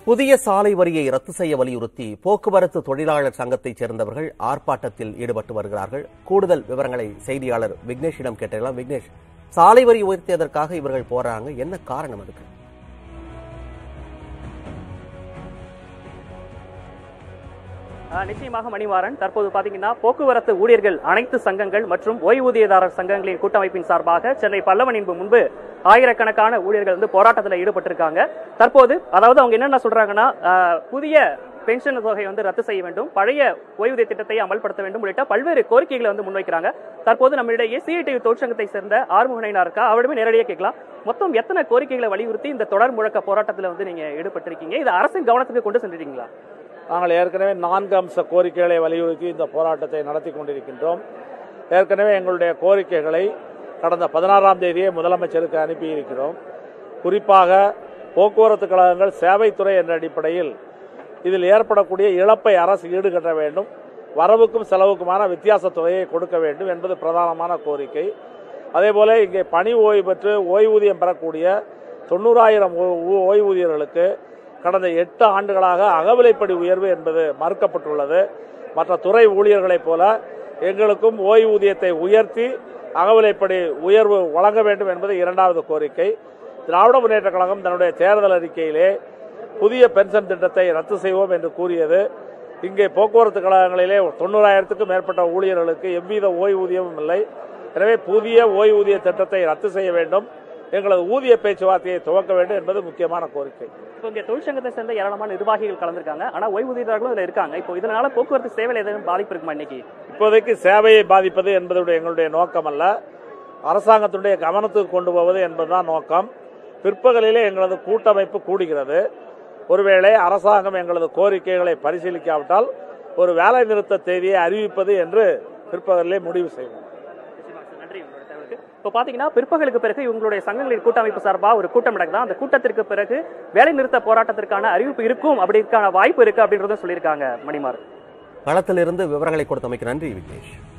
புதிய சாலை வரியை ரத்து செய்ய வலியுறுத்தி போக்குவரத்து தொழிலாளர் சங்கத்தைச் சேர்ந்தவர்கள் ஆர்ப்பாட்டத்தில் ஈடுபட்டு வருகிறார்கள். கூடுதல் விவரங்களை செய்தியாளர் விக்னேஷிடம் கேட்டலாம். விக்னேஷ், சாலை வரி உயர்த்தியதற்காக இவர்கள் போறாங்க, என்ன காரணம் அதுக்கு? நிச்சயமாக மணிவாரன், தற்போது பாத்தீங்கன்னா போக்குவரத்து ஊழியர்கள் அனைத்து சங்கங்கள் மற்றும் ஓய்வூதியதாரர் சங்கங்களின் கூட்டமைப்பின் சார்பாக சென்னை பல்லவன் முன்பு ஆயிரக்கணக்கான ஊழியர்கள் போராட்டத்தில் ஈடுபட்டிருக்காங்க. தற்போது அதாவது அவங்க என்னென்ன சொல்றாங்கன்னா, புதிய பென்ஷன் தொகை ரத்து செய்ய வேண்டும், பழைய ஓய்வூதிய திட்டத்தை அமல்படுத்த வேண்டும் உள்ளிட்ட பல்வேறு கோரிக்கைகளை முன்வைக்கிறாங்க. தற்போது நம்மிடையே சிஐடியு தொழிற்சங்கத்தை சேர்ந்த ஆறுமுகனையா இருக்கா, அவரிடமே நேரடியாக கேட்கலாம். மொத்தம் எத்தனை கோரிக்கைகளை வலியுறுத்தி இந்த தொடர் முழக்க போராட்டத்தில் நீங்க ஈடுபட்டிருக்கீங்க? இது அரசின் கவனத்துக்கு கொண்டு சென்றிருக்கீங்களா? நாங்கள் ஏற்கனவே 4 அம்ச கோரிக்கைகளை வலியுறுத்தி இந்த போராட்டத்தை நடத்தி கொண்டிருக்கின்றோம். ஏற்கனவே எங்களுடைய கோரிக்கைகளை கடந்த 16ஆம் தேதியே முதலமைச்சருக்கு அனுப்பியிருக்கிறோம். குறிப்பாக போக்குவரத்து கழகங்கள் சேவைத்துறை என்ற அடிப்படையில் இதில் ஏற்படக்கூடிய இழப்பை அரசு ஈடுகட்ட வேண்டும், வரவுக்கும் செலவுக்குமான வித்தியாச தொகையை கொடுக்க வேண்டும் என்பது பிரதானமான கோரிக்கை. அதேபோல இங்கே பணி ஓய்வு பெற்று ஓய்வூதியம் பெறக்கூடிய 90,000 ஓய்வூதியர்களுக்கு கடந்த 8 ஆண்டுகளாக அகவிலைப்படி உயர்வு என்பது மறுக்கப்பட்டுள்ளது. மற்ற துறை ஊழியர்களைப் போல எங்களுக்கும் ஓய்வூதியத்தை உயர்த்தி அகவிலைப்படி உயர்வு வழங்க வேண்டும் என்பது 2வது கோரிக்கை. திராவிட முன்னேற்ற கழகம் தன்னுடைய தேர்தல் அறிக்கையிலே புதிய பென்ஷன் திட்டத்தை ரத்து செய்வோம் என்று கூறியது. இங்கே போக்குவரத்து கழகங்களிலே 90,000க்கும் மேற்பட்ட ஊழியர்களுக்கு எவ்வித ஓய்வூதியமும் இல்லை. எனவே புதிய ஓய்வூதிய திட்டத்தை ரத்து செய்ய வேண்டும், எங்களது ஊதிய பேச்சுவார்த்தையை துவக்க வேண்டும் என்பது முக்கியமான கோரிக்கை. இப்போ இங்கே தொழிற்சங்கத்தை சேர்ந்த ஏராளமான நிர்வாகிகள் கலந்துருக்காங்க, ஆனால் ஓய்வூதியர்களும் இதில் இருக்காங்க. இப்போ இதனால போக்குவரத்து சேவையில் எதுவும் பாதிப்பு இருக்குமா? இன்னைக்கு இப்போதைக்கு சேவையை பாதிப்பது என்பது எங்களுடைய நோக்கம் அல்ல, அரசாங்கத்தினுடைய கவனத்துக்கு கொண்டு போவது என்பதுதான் நோக்கம். பிற்பகலிலே எங்களது கூட்டமைப்பு கூடுகிறது. ஒருவேளை அரசாங்கம் எங்களது கோரிக்கைகளை பரிசீலிக்காவிட்டால் ஒரு வேலை நிறுத்த தேதியை அறிவிப்பது என்று பிற்பகலிலே முடிவு செய்வோம். இப்போ பாத்தீங்கன்னா பிற்பகலுக்கு பிறகு இவங்களுடைய சங்கங்களின் கூட்டமைப்பு சார்பாக ஒரு கூட்டம் நடக்குதா, அந்த கூட்டத்திற்கு பிறகு வேலை நிறுத்த போராட்டத்திற்கான அறிவிப்பு இருக்கும், அப்படிக்கான வாய்ப்பு இருக்கு அப்படின்றத சொல்லியிருக்காங்க. மணிமாறன், களத்திலிருந்து விவரங்களை கொடுத்தமைக்கு நன்றி விக்னேஷ்.